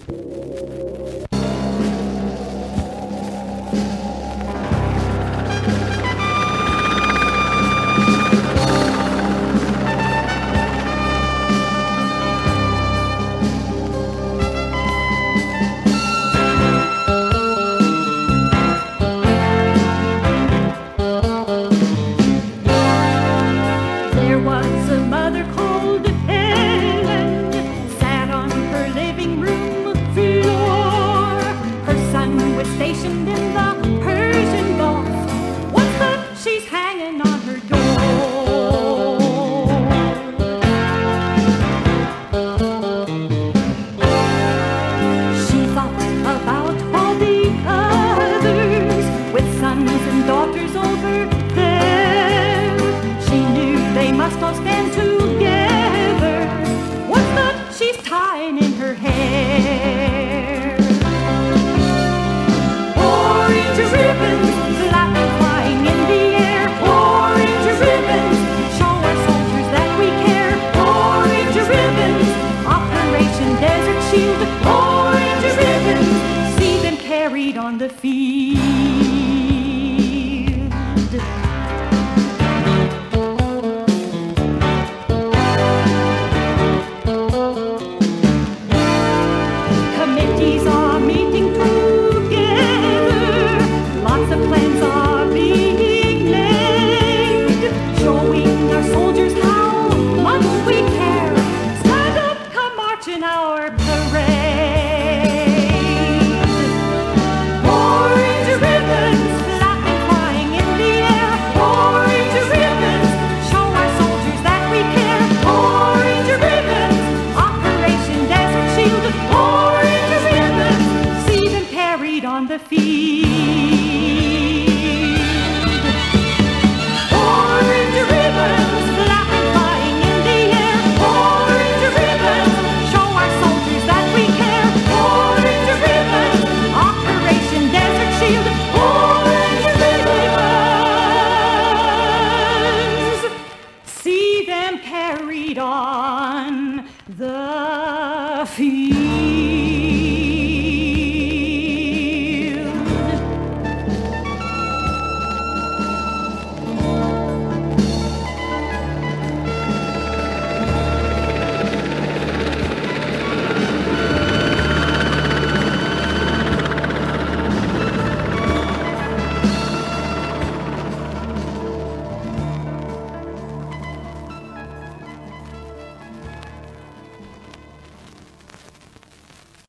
Stationed in the Persian Gulf. What's that she's hanging on her door? She thought about all the others with sons and daughters over there. She knew they must all stand together. What's that she's tying in her hair? Orange ribbons, flapping, flying in the air. Orange ribbons, show our soldiers that we care. Orange ribbons, Operation Desert Shield. Orange ribbons, see them carried on the field. Committees are meeting together. Lots of plans are being made, showing our soldiers how much we care. Stand up, come march in our parade. Orange ribbons, flapping, flying in the air. Orange ribbons, show our soldiers that we care. Orange ribbons, Operation Desert Shield. Orange ribbons, see them carried on the field. Orange ribbons, flapping, flying in the air. Orange ribbons, show our soldiers that we care. Orange ribbons, Operation Desert Shield. Orange ribbons, see them carried on the field.